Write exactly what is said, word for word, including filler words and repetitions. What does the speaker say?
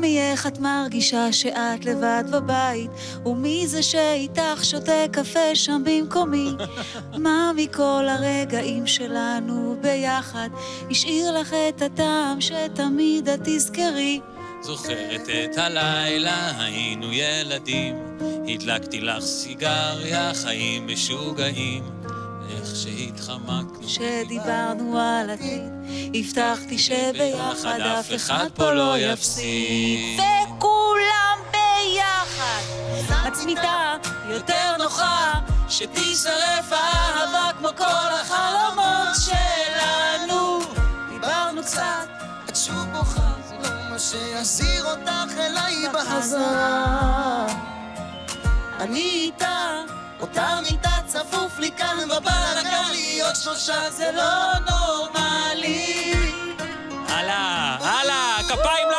ממי, איך את מרגישה שאת לבד בבית? ומי זה שאיתך שותה קפה שם במקומי? מה מכל הרגעים שלנו ביחד השאיר לך את הטעם שתמיד את תזכרי? זוכרת את הלילה, היינו ילדים, הדלקתי לך סיגריה, חיים משוגעים, איך שהתחמקנו, שדיברנו על עתיד, הבטחתי שביחד אף אחד פה לא יפסיד, וכולם ביחד. הצמיתה יותר נוחה, שתשרף האהבה כמו כל החלומות שלנו. דיברנו קצת, את שוב בוכה, זה לא מה שיחזיר אותך אליי בחזרה. אני איתה, אותה מיטה צפוף לי כאן בבלגן, להיות שלושה זה לא נורמלי. הלאה, הלאה, כפיים